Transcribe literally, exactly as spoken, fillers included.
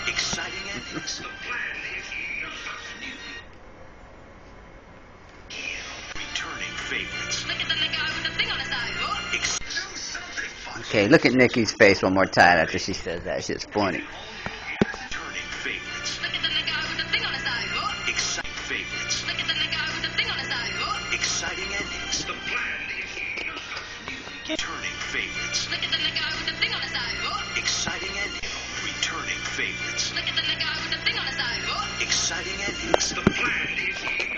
Exciting endings. Returning favorites. Look at the nigga with the thing on his eye. Oh. Ex Okay, look at Nikki's face one more time after she says that. Shit's funny. Returning favorites. Look at the nigga with the thing on his eye. Oh. Exciting favorites. Look at the nigga with the thing on his eye. Oh. Exciting endings. Returning favorites. Look at the nigga with the thing on his eye. Oh. Exciting endings. Returning favorites. Look at the nigga with the thing on his eye. Oh. Exciting endings.